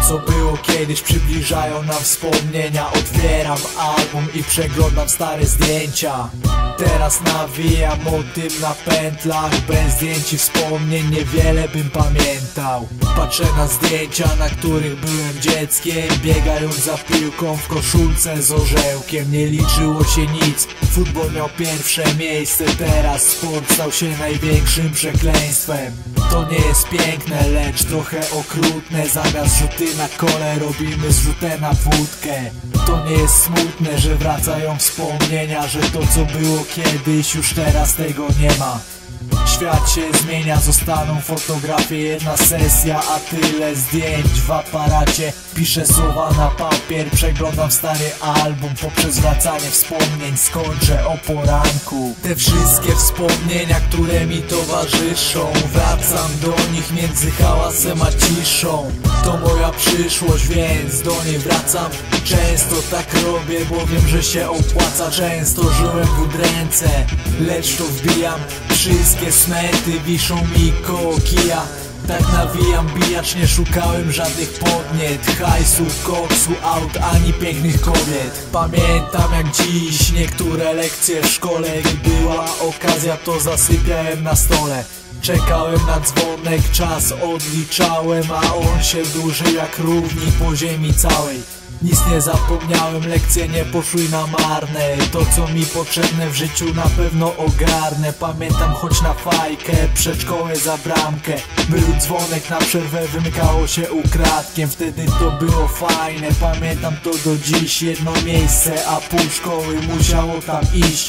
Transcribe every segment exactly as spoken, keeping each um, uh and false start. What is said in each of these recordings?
co było kiedyś przybliżają nam wspomnienia. Otwieram album i przeglądam stare zdjęcia. Teraz nawijam o tym na pętlach. Bez zdjęć i wspomnień niewiele bym pamiętał. Patrzę na zdjęcia, na których byłem dzieckiem, biegając za piłką w koszulce z orzełkiem. Nie liczyło się nic, futbol miał pierwsze miejsce. Teraz sport stał się największym przekleństwem. To nie jest piękne, lecz trochę okrutne. Zamiast rzuty na kole robimy zrzutę na wódkę. To nie jest smutne, że wracają wspomnienia, że to co było kiedyś już teraz tego nie ma. Świat się zmienia, zostaną fotografie, jedna sesja, a tyle zdjęć w aparacie. Piszę słowa na papier, przeglądam stary album. Poprzez wracanie wspomnień skończę o poranku. Te wszystkie wspomnienia, które mi towarzyszą, wracam do nich między hałasem a ciszą. To moja przyszłość, więc do niej wracam. Często tak robię, bo wiem, że się opłaca. Często żyłem w udręce, lecz to wbijam. Wszystkie smęty wiszą mi koło kija. Tak nawijam bijacz, nie szukałem żadnych podniet, hajsu, koksu, aut, ani pięknych kobiet. Pamiętam jak dziś niektóre lekcje w szkole. Gdy była okazja, to zasypiałem na stole. Czekałem na dzwonek, czas odliczałem, a on się dłużył jak równik po ziemi całej. Nic nie zapomniałem, lekcje nie poszły na marne. To co mi potrzebne w życiu na pewno ogarnę. Pamiętam choć na fajkę, przedszkolę za bramkę. Był dzwonek na przerwę, wymykało się ukradkiem. Wtedy to było fajne, pamiętam to do dziś. Jedno miejsce, a pół szkoły musiało tam iść.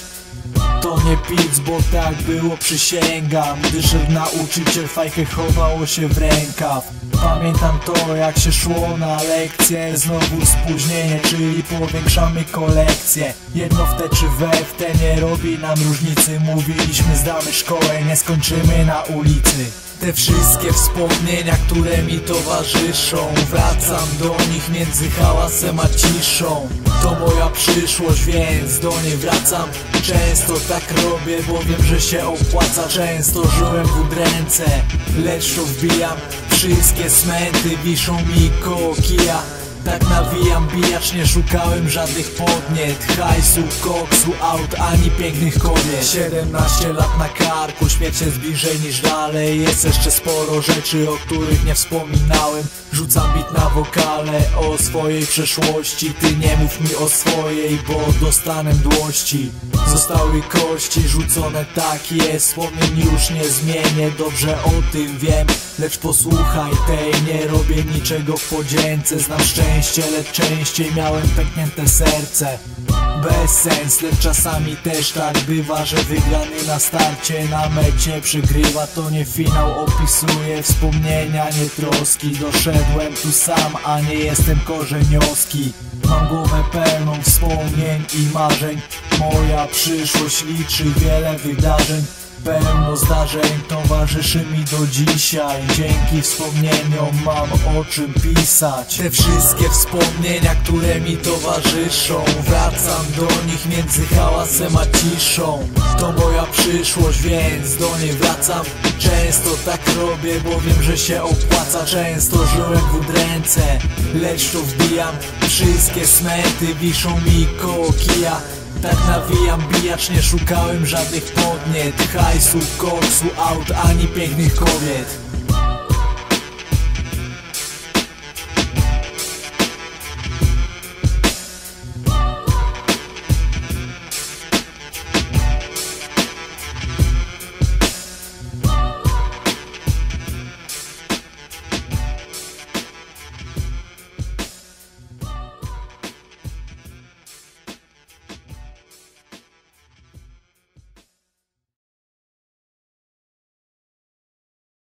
To nie pic, bo tak było, przysięgam. Gdy szedł nauczyciel, fajkę chowało się w rękaw. Pamiętam to jak się szło na lekcje. Znowu spóźnienie, czyli powiększamy kolekcję. Jedno w te czy we w te nie robi nam różnicy. Mówiliśmy zdamy szkołę, nie skończymy na ulicy. Te wszystkie wspomnienia, które mi towarzyszą, wracam do nich między hałasem a ciszą. To moja przyszłość, więc do niej wracam. Często tak robię, bo wiem, że się opłaca. Często żyłem w udręce, lecz to wbijam. Wszystkie smęty wiszą mi koło kija. Tak nawijam bijacz, nie szukałem żadnych podniet, hajsu, koksu, aut, ani pięknych kobiet. Siedemnaście lat na karku, śmierć jest bliżej niż dalej. Jest jeszcze sporo rzeczy, o których nie wspominałem. Rzucam bit na wokale o swojej przeszłości. Ty nie mów mi o swojej, bo dostanę mdłości. Zostały kości rzucone, tak jest. Wspomnień już nie zmienię, dobrze o tym wiem. Lecz posłuchaj tej, nie robię niczego w podzięce. Znam szczęście, lecz częściej miałem pęknięte serce. Bez sens, lecz czasami też tak bywa, że wygrany na starcie na mecie przegrywa. To nie finał, opisuje wspomnienia, nie troski. Doszedłem tu sam, a nie jestem korzeniowski. Mam głowę pełną wspomnień i marzeń. Moja przyszłość liczy wiele wydarzeń. Pełno zdarzeń towarzyszy mi do dzisiaj. Dzięki wspomnieniom mam o czym pisać. Te wszystkie wspomnienia, które mi towarzyszą, wracam do nich między hałasem a ciszą. To moja przyszłość, więc do niej wracam. Często tak robię, bo wiem, że się opłaca. Często żyłem w udręce, lecz to wbijam. Wszystkie smęty wiszą mi koło kija. Tak nawijam bijacz, nie szukałem żadnych podniet, hajsu, koksu, aut, ani pięknych kobiet.